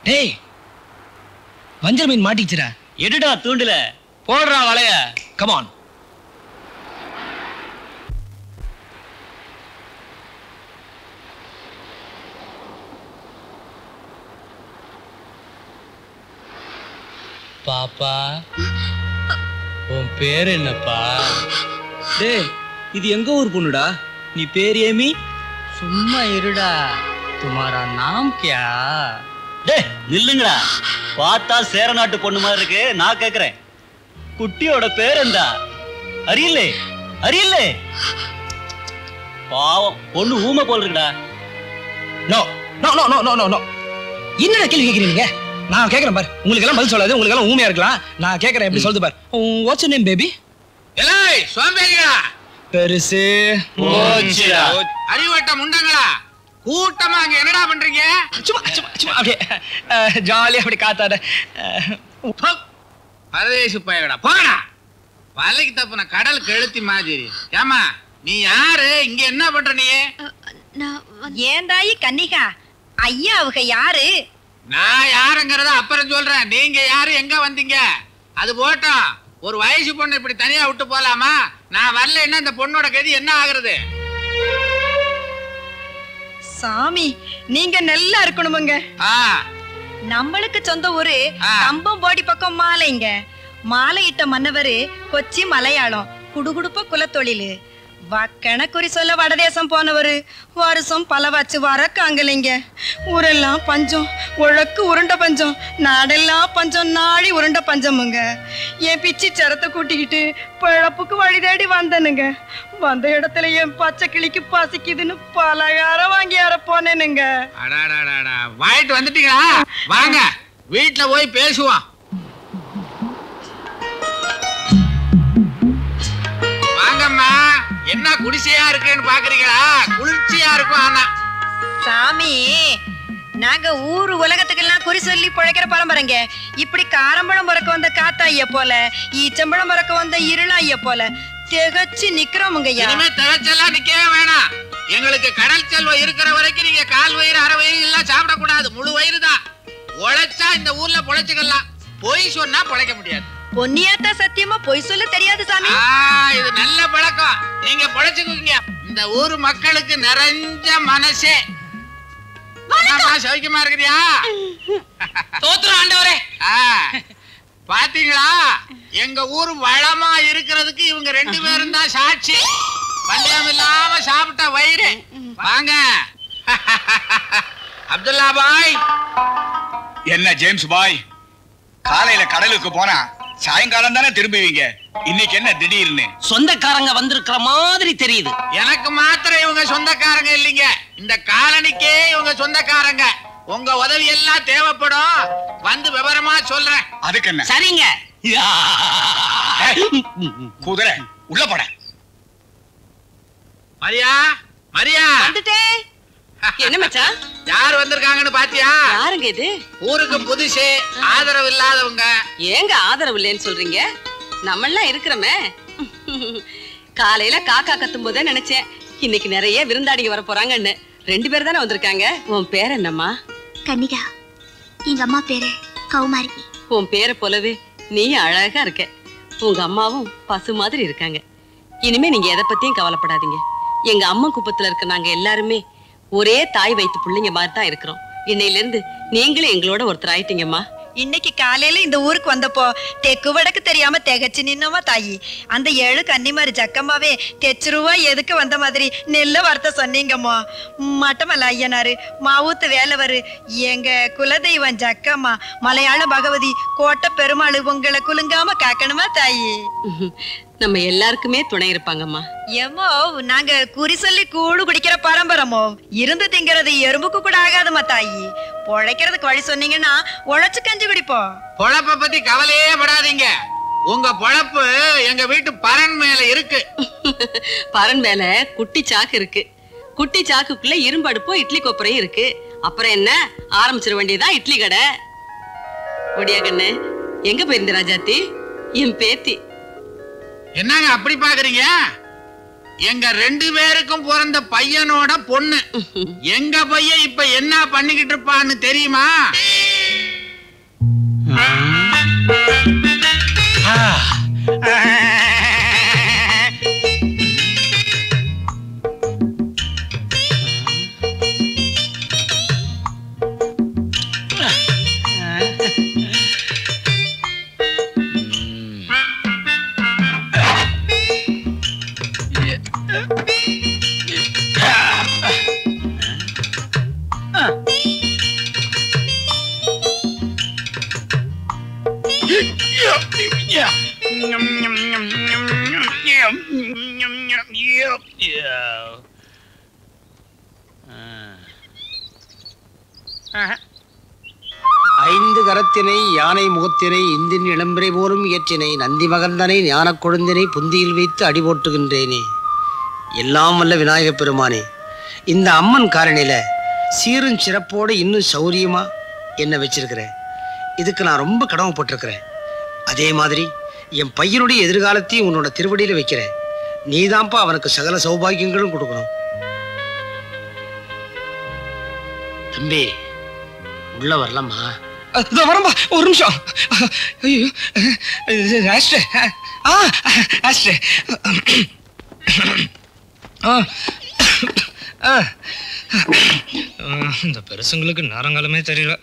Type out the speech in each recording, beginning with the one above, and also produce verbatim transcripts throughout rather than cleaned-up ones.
டேய் வஞ்சர மீன் மாட்டிச்சுடா. எடுடா தூண்டுல போடுறா வலைய. கமான். பாப்பா உன் பேர் என்னப்பா? டேய் இது எங்க ஊர் பொண்ணுடா, நீ பேர் ஏமி? சும்மா இருடா. துமாரா நாம் கியா? டேய் நில்லுங்கடா, பார்த்தா சேர நாட்டு பொண்ணு மாதிரி இருக்கு. நான் கேக்குறேன் குட்டியோட பேர் என்ன? அரியல்லே அரியல்லே. பாவம் பொண்ணு ஊமை போல் இருக்குடா. No no no no no no. என்னடா கேள்வி கேக்குறீங்க? நான் கேக்குறேன் பாரு. உங்களுக்கு எல்லாம் பதில் சொல்லாது, உங்களுக்கு எல்லாம் ஊமையா இருக்கலாம். நான் கேக்குறேன், எப்படி சொல்லுது பாரு. What's name baby? ஏய் சோம்பேறிகளா, பெருசு போச்சுடா. அறிவட்ட முண்டங்களா, கூட்டமா அங்க என்னடா பண்றீங்க? சும்மா சும்மா சும்மா அப்படியே ஜாலியா அப்படி காத்தாட. பரதேசி பயகடா போடா. வலைக்கு தப்புன கடல் கெளுத்தி மாதிரி. ஏமா நீ யாரு, இங்க என்ன பண்ற? நீ ஏன் தாயி கன்னிகா, ஐயா அவங்க யாரு? நான் யாருங்கிறத அப்புறம் சொல்றேன். நீங்க யாரு, எங்க வந்தீங்க? அது போட்டோம். ஒரு வயசு பொண்ணு இப்படி தனியா விட்டு போலாமா? நான் வரலன்னா இந்த பொண்ணோட கதி என்ன ஆகுறது? சாமி நீங்க நல்லா இருக்கணுமுங்க. நம்மளுக்கு சொந்த ஊரு கம்பம் போடி பக்கம் மாலைங்க. மாலையிட்ட மன்னவரு கொச்சி மலையாளம், குடுகுடுப்ப குலத்தொழிலு. வக்கண குறி சொல்ல வடதேசம் போனவரு வருஷம் பல வச்சு வரக்காங்கலைங்க. ஊரெல்லாம் பஞ்சம், உழக்கு உருண்ட பஞ்சம், நாடெல்லாம் பஞ்சம், நாடி உருண்ட பஞ்சமுங்க. என் பிச்சி சரத்தை கூட்டிக்கிட்டு பிழப்புக்கு வழி தேடி வந்தனுங்க. வந்த இடத்துல என் பச்சை கிளிக்கு பசிக்குதுன்னு பலகாரம் வாங்கி யார போனேனுங்க. வாங்கிட்டு வந்துட்டீங்களா? வாங்க வீட்டுல போய் பேசுவோம். வாங்கம்மா, என்ன குடிசையா இருக்குன்னு பாக்குறீங்களா? குளிர்ச்சியா இருக்கும். ஆனா சாமி நாங்க ஊரு உலகத்துக்கெல்லாம் குறி சொல்லி பிழைக்கிற பரம்பரைங்க. இப்படி காரம்பழம் பறக்க வந்த காத்தாய போல, ஈச்சம்பழம் பறக்க வந்த இருளாய போல திகச்சு நிக்கிறோமுங்க. இனிமே திகச்செல்லாம் நிக்கவே வேணாம். எங்களுக்கு கடல் செல்வம் இருக்கிற வரைக்கும் நீங்க கால் வயிறு அரை வயிறு எல்லாம் சாப்பிடக்கூடாது. முழு வயிறு தான். உழைச்சா இந்த ஊர்ல பொழைச்சுக்கலாம், பொய் சொன்னா பொழைக்க முடியாது. பொன்னியாத்தா சத்தியமா பொய் சொல்ல தெரியாது சாமி. இது நல்ல பழக்கம், நீங்க பொழைச்சுக்குவீங்க. இந்த ஊர் மக்களுக்கு நிறைஞ்ச மனசே. சௌக்கியமா இருக்கிறியா? தோத்துறோம் ஆண்டவரே. பாத்தீங்களா, எங்க ஊர் வளமா இருக்கிறதுக்கு இவங்க ரெண்டு பேரும் தான் சாட்சி. பஞ்சம் இல்லாம சாப்பிட்ட வயிறு. வாங்க அப்துல்லா பாய். என்ன ஜேம்ஸ் பாய், காலையில கடலுக்கு போனா சாயங்காலம் தானே திரும்புவீங்க. இன்னைக்கு என்ன திடீர்னு? சொந்தக்காரங்க வந்திருக்கிற மாதிரி தெரியுது. எனக்கு மாத்திரம் இவங்க சொந்தக்காரங்க இல்லைங்க, இந்த காலனிக்கே இவங்க சொந்தக்காரங்க. உங்க உதவி எல்லாம் தேவைப்படும், வந்து விவரமா சொல்றேன். அதுக்கு என்ன? சரிங்க. குதிரை உள்ள போட. மரியா மரியா வந்துட்டேன். என்ன மச்சான், யார் வந்திருக்காங்கன்னு பாத்தியா? யாருங்க இது? ஊருக்கு புதுசு, ஆதரவு இல்லாதவங்க. ஏங்க ஆதரவு இல்லைன்னு சொல்றீங்க? நம்மெல்லாம் இருக்கிறோமே. காலையில காக்கா கத்தும் போதே நினைச்சேன் இன்னைக்கு நிறைய விருந்தாடிங்க வர போறாங்கன்னு. ரெண்டு பேர் தானே வந்திருக்காங்க. உன் பேர் என்னம்மா? கன்னிகா. எங்க அம்மா பேரு கௌமாரி. உன் பேரை போலவே நீ அழகா இருக்க. உங்க அம்மாவும் பசு மாதிரி இருக்காங்க. இனிமே நீங்க எதை பத்தியும் கவலைப்படாதீங்க. எங்க அம்மா குப்பத்துல இருக்க நாங்க எல்லாருமே ஒரே தாய் வைத்து பிள்ளைங்க மாதிரி தான் இருக்கிறோம். இன்னையில இருந்து நீங்களும் எங்களோட ஒருத்தர் ஆயிட்டீங்கம்மா. இன்னைக்கு காலையில இந்த ஊருக்கு வந்தப்போ தெக்கு வடக்கு தெரியாம திகச்சு நின்னோமா தாயி. அந்த ஏழு கன்னிமாரி ஜக்கம்மாவே தெச்சுருவா எதுக்கு வந்த மாதிரி நெல்ல வார்த்தை சொன்னீங்கம்மா. மட்டமல்ல ஐயனாரு, மாவூத்து வேலவரு, எங்க குலதெய்வம் ஜக்கம்மா, மலையாள பகவதி, கோட்டை பெருமாள் உங்களை குலுங்காம காக்கணுமா தாயி. நம்ம எல்லாருக்குமே துணை இருப்பாங்கம்மா. ஏமோ நாங்க குறி சொல்லி கூழு குடிக்கிற பரம்பரமோ. இருந்து திங்கிறது எறும்புக்கு கூட ஆகாதுமா தாயி. பொழைக்கிறதுக்கு வழி சொன்னீங்கன்னா உழைச்சு கஞ்சி குடிப்போம். பொழப்ப பத்தி கவலையே படாதீங்க. உங்க பொழப்பு எங்க வீட்டு பரன் மேல இருக்கு. பரன் மேல குட்டி சாக்கு இருக்கு. குட்டி சாக்குக்குள்ள இரும்பு அடுப்பும் இட்லி கொப்பரையும் இருக்கு. அப்புறம் என்ன, ஆரம்பிச்சிட வேண்டியதான் இட்லி கடை. ஒடியா கண்ணு, எங்க போயிருந்த ராஜாத்தி? என் பேத்தி. என்னங்க அப்படி பாக்குறீங்க? எங்க ரெண்டு பேருக்கும் பிறந்த பையனோட பொண்ணு. எங்க பையன் இப்ப என்ன பண்ணிக்கிட்டு இருப்பான்னு தெரியுமா? ஐந்து கரத்தினை யானை முகத்தினை இந்தின் இளம்பிரை போலும் இயற்றினை நந்தி மகந்தனை ஞானக் கொழுந்தினை புந்தியில் வைத்து அடி போட்டுகின்றேனே. எல்லாம் வல்ல விநாயகப் பெருமானே, இந்த அம்மன் காரணியில சீரும் சிறப்போடு இன்னும் சௌரியமா என்ன வச்சிருக்கிறேன். இதுக்கு நான் ரொம்ப கடமைப்பட்டிருக்கிறேன். அதே மாதிரி என் பையனுடைய எதிர்காலத்தையும் உன்னோட திருவடியில வைக்கிறேன். நீதான்ப்பா அவனுக்கு சகல சௌபாகியங்களும் கொடுக்கணும். தம்பி உள்ள வரலாமா? வரம்பா, ஒரு நிமிஷம். ஐயோ ஆஸ்ட்ரே. ஆ ஆஸ்ட்ரே. இந்த பெருசுங்களுக்கு நேரங்காலமே தெரியல.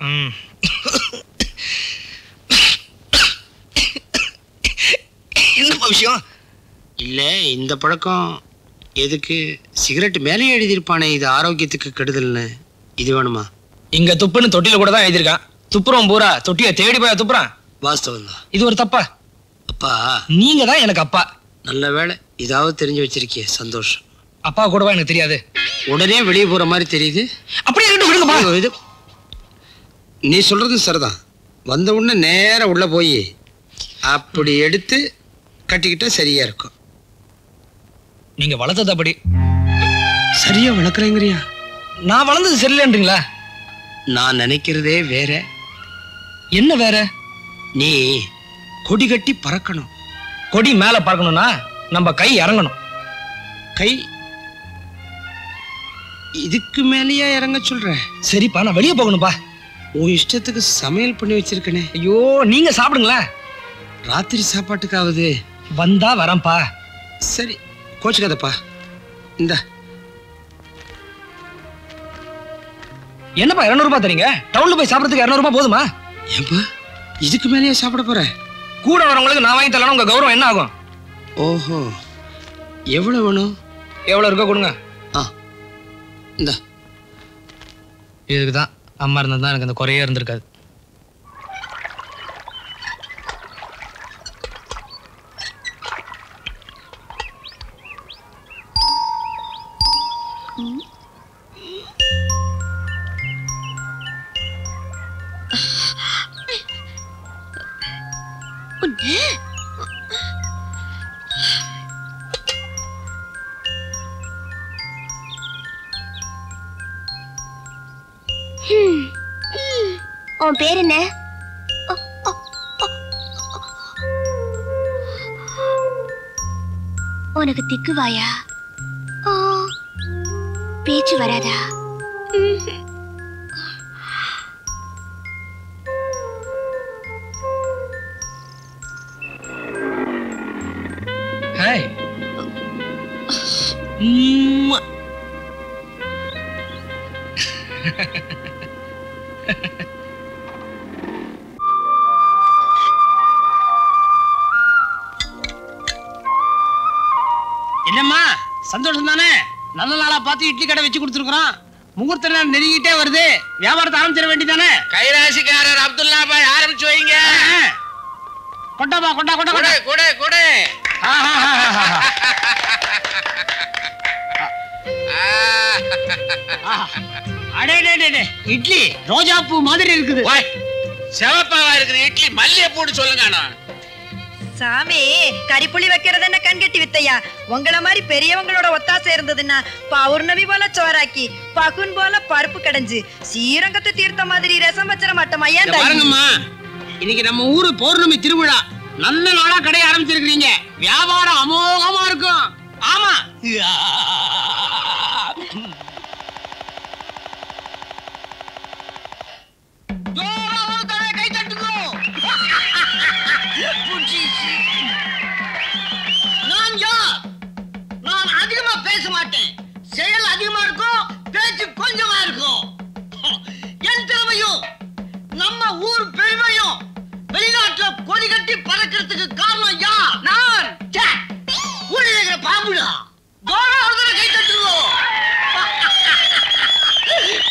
என்ன விஷயம்? இல்ல இந்த பழக்கம் எதுக்கு? சிகரெட் மேலே எழுதியிருப்பானே இது ஆரோக்கியத்துக்கு கெடுதல்னு. இது வேணுமா? இங்க துப்புன்னு தொட்டில கூட தான் எழுதியிருக்கான். துப்புறோம் பூரா தொட்டிய தேடி போய் துப்புறான். வாஸ்தவம் தான். இது ஒரு தப்பா? அப்பா நீங்க தான் எனக்கு அப்பா. நல்ல வேளை இதாவது தெரிஞ்சு வச்சிருக்கிய, சந்தோஷம். அப்பா கூடவா எனக்கு தெரியாது? உடனே வெளியே போற மாதிரி தெரியுது. அப்படியே விடுங்கப்பா. இது நீ சொல்றது சரிதான். வந்த உடனே நேர உள்ள போய் அப்படி எடுத்து கட்டிக்கிட்டா சரியா இருக்கும். நீங்க வளர்த்தது அப்படி. சரியா வளர்க்குறேங்கிறியா? நான் வளர்ந்தது சரியில்லைன்றீங்களா? நான் நினைக்கிறதே வேற. என்ன வேற? நீ கொடி கட்டி பறக்கணும். கொடி மேல பறக்கணும்னா நம்ம கை இறங்கணும். கை இதுக்கு மேலேயே இறங்க சொல்ற? சரிப்பா, நான் வெளியே போகணும்பா. உன் இஷ்டத்துக்கு சமையல் பண்ணி வச்சிருக்கனே. ஐயோ நீங்க சாப்பிடுங்களேன். ராத்திரி சாப்பாட்டுக்காவது வந்தா வரேன்ப்பா. சரி கோச்சுக்காதப்பா. இந்த என்னப்பா இருநூறு ரூபாய் தரீங்க? டவுன்ல போய் சாப்பிடறதுக்கு இருநூறு ரூபாய் போதுமா? ஏன்பா இதுக்கு மேலேயே சாப்பிட போற? கூட வரவங்களுக்கு நான் வாங்கி தரலாம். உங்க கௌரவம் என்ன ஆகும்? ஓஹோ, எவ்வளவு வேணும்? எவ்வளவு இருக்கோ கொடுங்க. ஆ இந்த இதுக்கு தான் அம்மா இருந்தா தான் எனக்கு அந்த குறையே இருந்திருக்காது. உன் பேர் என்ன? உனக்கு திக்குவாயா? பேச்சு வராதா? ஹாய். என்னம்மா சந்தோஷம் தானே? நல்ல நாளா பார்த்து இட்லி கடை வச்சு கொடுத்துருக்குறோம். முகூர்த்த நேரம் நெருங்கிட்டே வருது. வியாபாரத்தை ஆரம்பிச்சிட வேண்டியதானே? கைராசிக்காரர் அப்துல்லா பாய் ஆரம்பிச்சு வைங்க. கொண்டாப்பா கொண்டா கொண்டா கொண்டா கூட கூட அடே இட்லி ரோஜா பூ மாதிரி இருக்குது. செவப்பாவா இருக்கிற இட்லி மல்லிகை பூன்னு சொல்லுங்க. சாமி கறிப்புளி வைக்கிறது என்ன கண்கட்டி வித்தையா? உங்கள மாதிரி பெரியவங்களோட ஒத்தாசை இருந்ததுன்னா பௌர்ணமி போல சோறாக்கி பகுன் போல பருப்பு கடைஞ்சு ஸ்ரீரங்கத்தை தீர்த்த மாதிரி ரசம் வச்சிட மாட்டோமா? ஏன் பாருங்கம்மா, இன்னைக்கு நம்ம ஊரு பௌர்ணமி திருவிழா. நல்ல நாளா கடை ஆரம்பிச்சிருக்கீங்க. வியாபாரம் அமோகமா இருக்கும். ஆமா கை தட்டுக்கோ. நான் யார்? நான் அதிகமா பேச மாட்டேன். செயல் அதிகமா இருக்கும், பேச்சு கொஞ்சமா இருக்கும். என் திறமையும் நம்ம ஊர் பெருமையும் வெளிநாட்டுல கொடி கட்டி பறக்கிறதுக்கு காரணம் யார்? நான். கூட இருக்கிற பாம்புடா. கை தட்டுவோம்.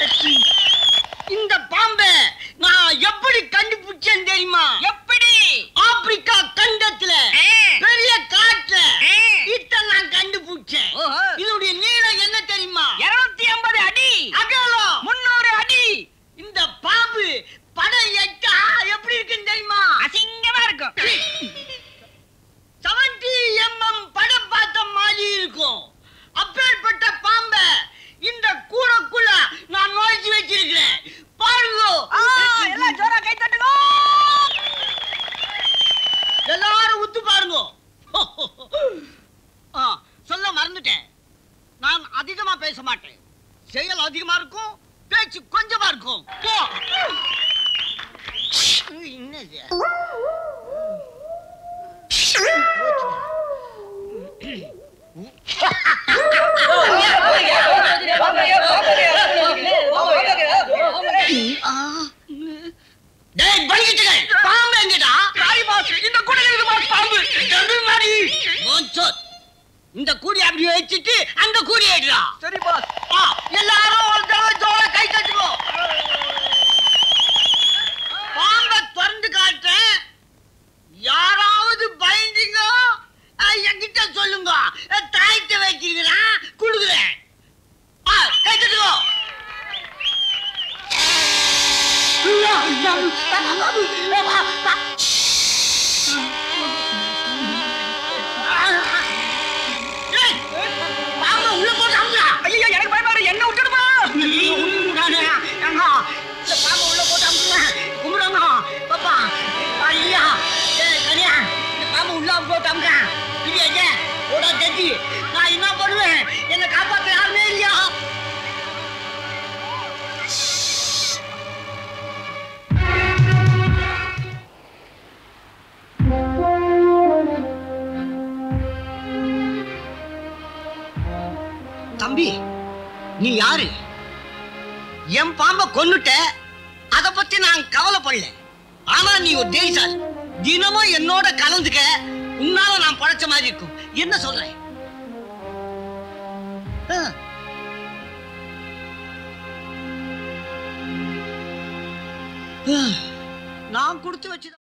இந்த பாம்பை நான் எப்படி கண்டுபிடிச்சேன் தெரியுமா? எப்படி? இருக்கும். போ. என்னது? டேய் பலிக்கிட்டுகள், பாம்பு எங்கடா? சாரி பாஸ், இந்த கூடையில இருக்கு பாஸ் பாம்பு. தம்பி மாடி. மோன்சோத். இந்த கூடி அப்படியே வச்சிட்டு அந்த கூடி ஏடுடா. சரி பாஸ். ஆ, எல்லாரும் ஒரு தடவை ஜோர கை தட்டுங்க. பாம்பை திறந்து காட்டுறேன். யாராவது பயந்தீங்க என்கிட்ட சொல்லுங்க. தாய்த்த வச்சிருக்கிறேன், கொடுக்குறேன். ஆ, கை தட்டுங்க. உள்ள போட்டு அமுக்குறா. ஐயோ எனக்கு பயமா இருக்கு, என்ன விட்டுடுமா? பாம்பு உள்ள போட்டு அமுக்குறேன். கும்பிடுங்க பாப்பா. ஐயா கனியா, இந்த பாம்பு உள்ள போட்டு அமுக்குறேன். இது என்ன ஓட தட்டி? நான் என்ன பண்ணுவேன்? என்னை காப்பாற்ற யாருமே இல்லையா? தம்பி, நீ யாரு? என் பாம்பை கொன்னுட்ட, அத பத்தி நான் கவலைப்படல. ஆனா நீ ஒரு தேய்சால், தினமும் என்னோட கலந்துக்க, உன்னால நான் படைச்ச மாதிரி இருக்கும். என்ன சொல்றேன்? நான் கொடுத்து வச்சு